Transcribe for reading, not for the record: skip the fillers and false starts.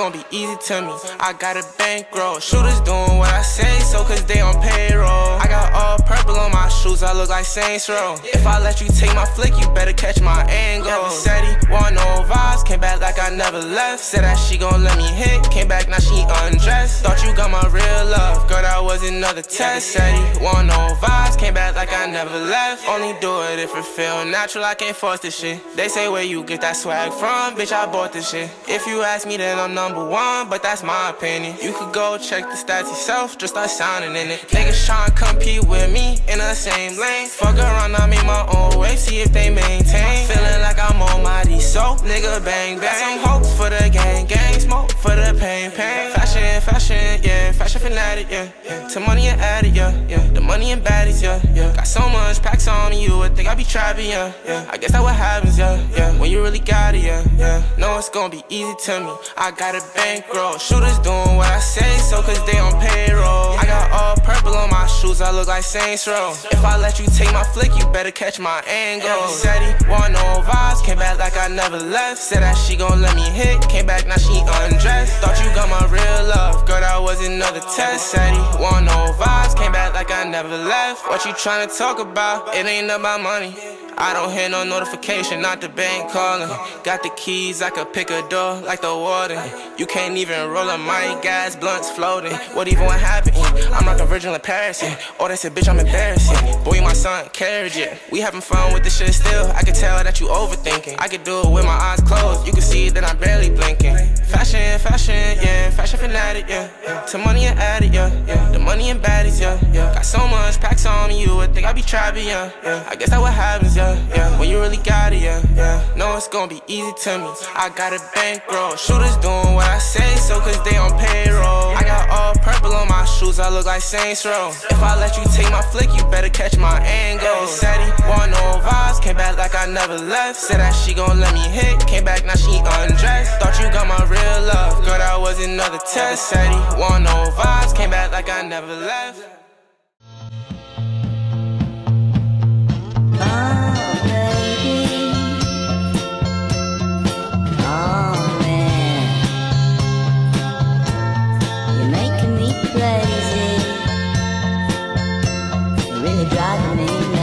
gonna be easy to me. I got a bankroll, shooters doing what I say, so cause they on payroll. I got all purple on my shoes, I look like Saints Row. If I let you take my flick, you better catch my angle. Said he want no vibes, came back like I never left. Said that she gon' let me hit, came back now she undressed. Thought you got my real love, girl that was another test. Said he want no vibes, came back like I never left. Only do it if it feel natural, I can't force this shit. They say where you get that swag from, bitch I bought this shit. If you ask me then I'm #1, but that's my opinion. You could go check the stats yourself, just start sounding in it. Niggas tryna compete with me in the same lane. Fuck around, I make my own wave, see if they maintain. Feeling like I'm on my D-so, nigga bang bang. Got some hopes for the gang, gang smoke for the pain, pain. Fashion, fashion, yeah, fashion fanatic, yeah, yeah. To money and addict, yeah, yeah. The money and baddies, yeah, yeah. Got so much packs on me, you would think I be trapping, yeah, yeah. I guess that what happens, yeah, yeah. When you really got it, yeah, yeah. Know it's gonna be easy to me. I got a bankroll, shooters doing what I say, so cause they on payroll. I got all purple on my shoes, I look like Saints Row. If I let you take my flick, you better catch my angle. Said he want no vibes, came back like I never left. Said that she gon' let me hit, came back now she undressed. Thought you got my real love, girl that was another test. Said he want no vibes, came back like I never left. What you tryna talk about? It ain't about money. I don't hear no notification, not the bank calling. Got the keys, I could pick a door like the warden. You can't even roll up my gas, blunts floating. What even what happened? I'm rockin' Virgil in Paris, yeah. Oh, they said, bitch, I'm embarrassed, yeah. Boy, my son, carriage, yeah. We having fun with this shit still. I can tell that you overthinking. I could do it with my eyes closed. You can see that I'm barely blinking. Fashion, fashion, yeah. Fashion fanatic, yeah, yeah. To money and addict, yeah, yeah. The money and baddies, yeah, yeah. Got so much packs on me, you would think I be trapping, yeah, yeah. I guess that what happens, yeah, yeah. When you really got it, yeah, yeah. Know it's gonna be easy to me. I got a bankroll, shooters doing what I say, so cause they on payroll. I got all purple on my shoes, I look like Saints Row. If I let you take my flick, you better catch my angle. Said he want no vibes, came back like I never left. Said that she gon' let me hit, came back now she undressed. Thought you got my real love, girl that was another test. Said he want no vibes, came back like I never left. Crazy, you're really driving me nuts.